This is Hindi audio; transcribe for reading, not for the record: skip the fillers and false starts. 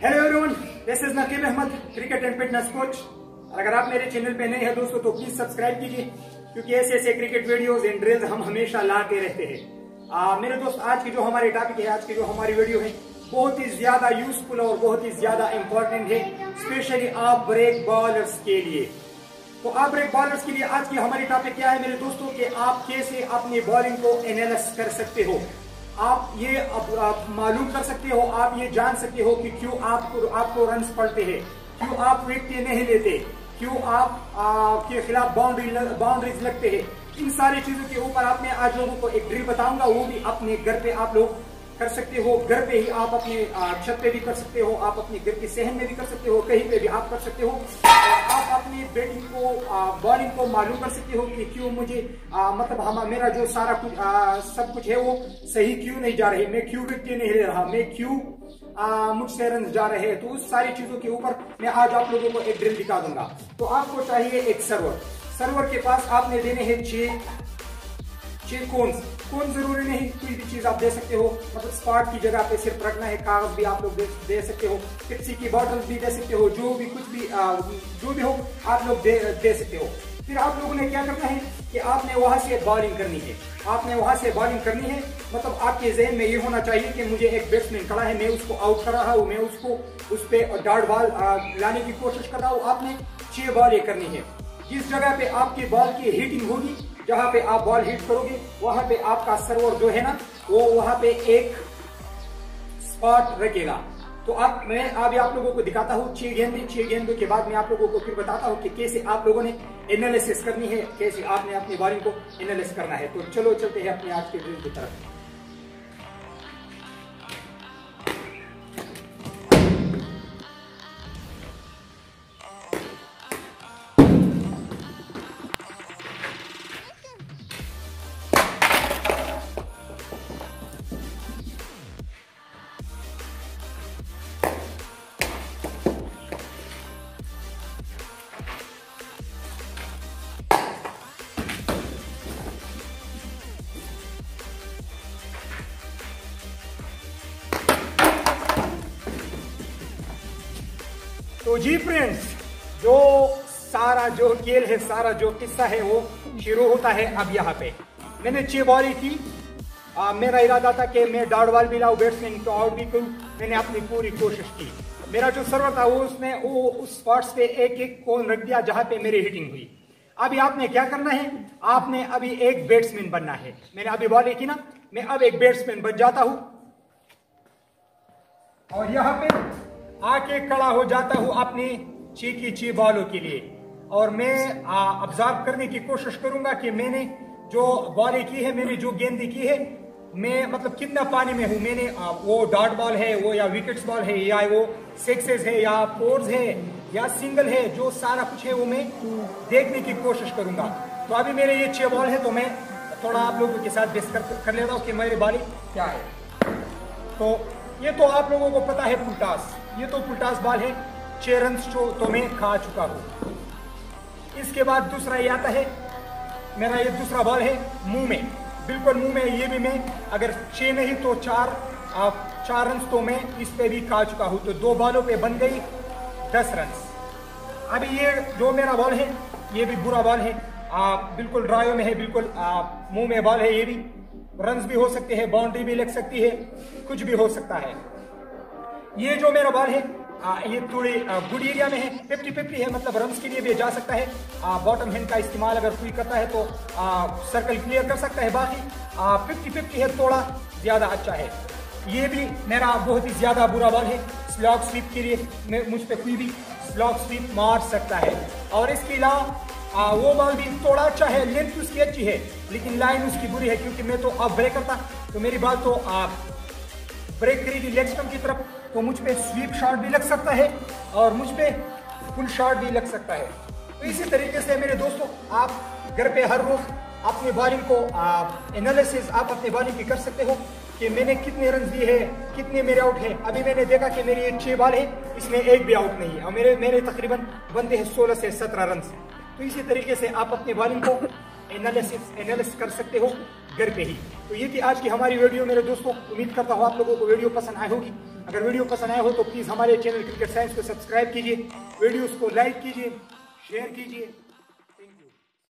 Hello everyone, this is Naqeeb Ahmed, cricket and fitness coach. अगर आप मेरे चैनल पे नए हैं दोस्तों तो प्लीज सब्सक्राइब कीजिए, क्योंकि ऐसे ऐसे क्रिकेट वीडियोस एंड ड्रिल्स हम हमेशा लाते रहते हैं। मेरे दोस्त, आज की जो हमारी टॉपिक है, आज की जो हमारी वीडियो है, बहुत ही ज्यादा यूजफुल और बहुत ही ज्यादा इंपॉर्टेंट है, स्पेशली आप ब्रेक बॉलर्स के लिए। तो आप ब्रेक बॉलर्स के लिए आज की हमारी टॉपिक क्या है मेरे दोस्तों, कि आप कैसे अपनी बॉलिंग को एनालाइज कर सकते हो। आप ये आप मालूम कर सकते हो, आप ये जान सकते हो कि क्यों आपको रन्स पड़ते हैं, क्यों आप विकेट नहीं लेते, क्यों आप के खिलाफ बाउंड्रीज लगते हैं। इन सारी चीजों के ऊपर आप मैं आज लोगों को एक ड्रिल बताऊंगा, वो भी अपने घर पे आप लोग कर सकते हो। घर पे ही आप अपने छत पे भी कर सकते हो, आप अपने घर के सहन में भी कर सकते हो, कहीं पे भी आप कर सकते हो। आप अपनी बैटिंग को बॉलिंग को मालूम कर सकते हो कि क्यों मुझे मतलब मेरा जो सारा कुछ सब कुछ है वो सही क्यों नहीं जा रही, मैं क्यों विकेट नहीं ले रहा, मैं क्यों मुझसे रन जा रहे हैं। तो उस सारी चीजों के ऊपर मैं आज आप लोगों को एक ड्रिल दिखा दूंगा। तो आपको चाहिए एक सर्वर के पास आपने देने हैं 6 कौन जरूरी नहीं, कोई भी चीज आप दे सकते हो, मतलब स्पॉट की जगह पे सिर्फ रखना है। कागज भी आप लोग दे सकते हो, पेप्सी की बोतल भी दे सकते हो, जो भी कुछ भी जो भी हो आप लोग दे सकते हो। फिर आप लोगों ने क्या करना है कि आपने वहां से बॉलिंग करनी है, आपने वहां से बॉलिंग करनी है। मतलब आपके जहन में ये होना चाहिए कि मुझे एक बैट्समैन खड़ा है, मैं उसको आउट कर रहा हूँ, मैं उसको उस पर डॉट बॉल लाने की कोशिश कर रहा हूँ। आपने 6 बॉलें करनी है। जिस जगह पे आपकी बॉल की हिटिंग होगी, जहां पे आप बॉल हिट करोगे, वहां पे आपका सर्वर जो है ना, वो वहां पे एक स्पॉट रखेगा। तो अब मैं अभी आप लोगों को दिखाता हूँ 6 गेंदों के बाद मैं आप लोगों को फिर बताता हूँ कि कैसे आप लोगों ने एनालिसिस करनी है, कैसे आपने अपनी बॉलिंग को एनालिसिस करना है। तो चलो चलते हैं अपने आज के ड्रिल की तरफ। तो जी फ्रेंड्स, जो खेल है, सारा जो किस्सा है वो शुरू होता है अब यहाँ पे। मैंने 6 बॉलें की। मेरा इरादा था कि मैं डॉट बॉल भी लाऊं, बैट्समैन को आउट भी करूं। मैंने अपनी पूरी कोशिश की। मेरा जो सर्वर था वो उस स्पॉट्स पे एक कॉर्न रख दिया जहां पे मेरी हिटिंग हुई। अभी आपने क्या करना है, आपने अभी एक बैट्समैन बनना है। मैंने अभी बॉलें की ना, मैं अब एक बैट्समैन बन जाता हूं और यहाँ पे आके खड़ा हो जाता हूं अपनी 6 की 6 बॉलों के लिए। और मैं ऑब्जर्व करने की कोशिश करूंगा कि मैंने जो बॉलें की है, मैंने जो गेंदें की है, मैं मतलब कितना पानी में हूं। मैंने वो डॉट बॉल है वो, या विकेट्स बॉल है, या वो सिक्सेस है, या फोर्स है, या सिंगल है, जो सारा कुछ है वो मैं देखने की कोशिश करूंगा। तो अभी मेरे ये 6 बॉल है, तो मैं थोड़ा आप लोगों के साथ डिस्कस कर लेता हूँ कि मेरी बॉलिंग क्या है। तो ये तो आप लोगों को पता है फुलटास, ये तो फुलटास बॉल है। 6 रन तो मैं खा चुका हूं। इसके बाद दूसरा ये आता है, मेरा ये दूसरा बॉल है मुंह में, बिल्कुल मुंह में। ये भी मैं अगर 6 नहीं तो 4 रन तो मैं इस पे भी खा चुका हूं। तो 2 बॉलों पे बन गई 10 रन। अभी ये जो मेरा बॉल है ये भी बुरा बॉल है, बिल्कुल ड्राइव में है, बिल्कुल मुंह में बॉल है। ये भी रन्स भी हो सकते हैं, बाउंड्री भी लग सकती है, कुछ भी हो सकता है। ये जो मेरा बॉल है ये थोड़ी गुड एरिया में है, 50-50 है, मतलब रन्स के लिए भी जा सकता है। बॉटम हैंड का इस्तेमाल अगर कोई करता है तो सर्कल क्लियर कर सकता है। बाकी 50-50 है, थोड़ा ज्यादा अच्छा है। ये भी मेरा बहुत ही ज्यादा बुरा बॉल है। स्लॉग स्वीप के लिए मुझ पे कोई भी स्लॉग स्वीप मार सकता है। और इसके अलावा वो बॉल भी थोड़ा अच्छा है, लेंथ उसकी अच्छी है, लेकिन लाइन उसकी बुरी है, क्योंकि मैं तो अब ब्रेकर था। तो मेरी बॉल तो ब्रेक करेगी लेग स्टंप की तरफ, तो मुझ पे स्वीप शॉट भी लग सकता है और मुझ पे फुल शॉट भी लग सकता है। तो इसी तरीके से मेरे दोस्तों, आप घर पे हर रोज अपनी बॉलिंग को एनालिसिस आप अपनी बॉलिंग की कर सकते हो कि मैंने कितने रन दिए हैं, कितने मेरे आउट है। अभी मैंने देखा कि मेरी ये 6 बॉल है, इसमें एक भी आउट नहीं है और मेरे तकरीबन बनते हैं 16 से 17 रन। तो इसी तरीके से आप अपनी बॉलिंग को एनालिसिस कर सकते हो। घर पे ही। तो ये थी आज की हमारी वीडियो मेरे दोस्तों। उम्मीद करता हूँ आप लोगों को वीडियो पसंद आई होगी। अगर वीडियो पसंद आया हो तो प्लीज़ हमारे चैनल क्रिकेट साइंस को सब्सक्राइब कीजिए, वीडियोस को लाइक कीजिए, शेयर कीजिए।